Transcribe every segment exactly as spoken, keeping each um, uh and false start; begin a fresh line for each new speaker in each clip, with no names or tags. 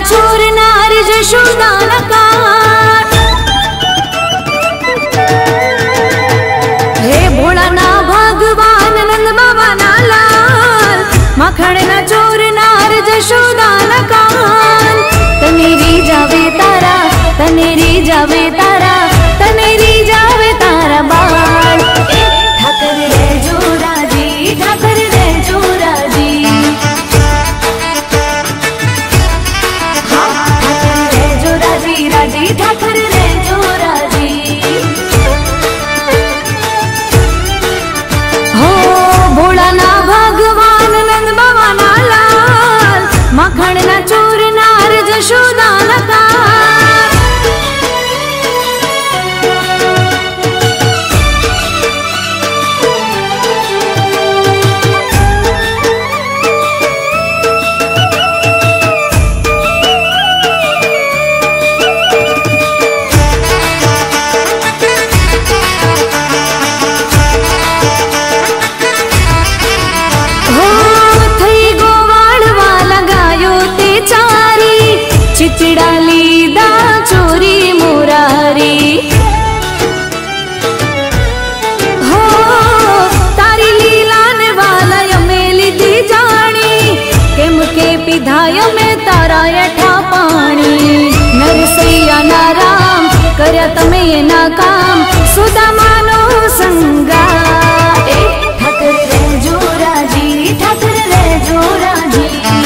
छोर नार जशोदाना कान। हे भोळाना भगवान नंद बाबा ना लाल, माखण ना चोर नार जशोदाना कान। तनेरी जावे तारा, तनेरी जावे तारा, तनेरी जावे तारा बाळ। ठाकर रे जोराजी, ठाकर रे जोराजी, राजी ठाकर रे जोराजी। हो भोळाना भगवान नंद बाबा ना लाल, माखण ना चोर नार जशोदाना कान। चिचड़ाली दा चोरी मुरारी, हो तारी लीलान वाला यमेली दी जानी, केम के पिधाय में तारा यठा पानी। नरसैया नाराम कर्या तमे ये ना काम, सुदामानो संगा। ए ठाकर रे जोराजी, ठाकर रे जोराजी,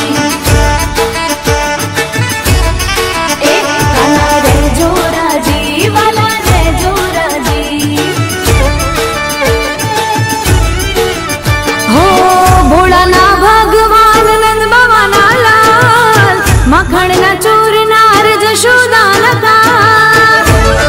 माखण ना चोर नार जशोदाना कान।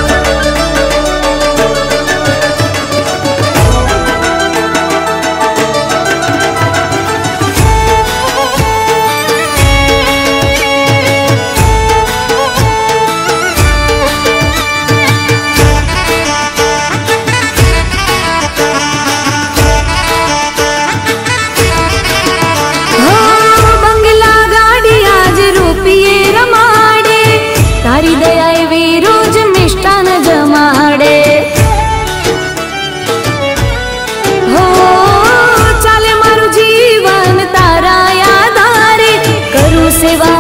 तारी दया वे रोज मिष्टान जमाड़े, हो चाले मारू जीवन तारा यादारे, करू सेवा